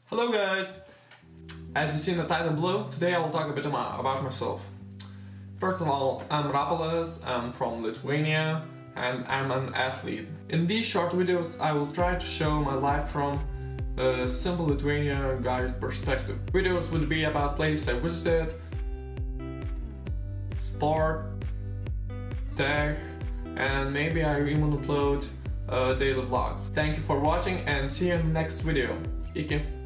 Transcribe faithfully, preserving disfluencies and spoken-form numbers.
Hello guys! As you see in the title below, today I will talk a bit about myself. First of all, I'm Rapke, I'm from Lithuania and I'm an athlete. In these short videos I will try to show my life from a simple Lithuanian guy's perspective. Videos would be about places I visited, sport, tech, and maybe I even upload uh, daily vlogs. Thank you for watching and see you in the next video. Iki!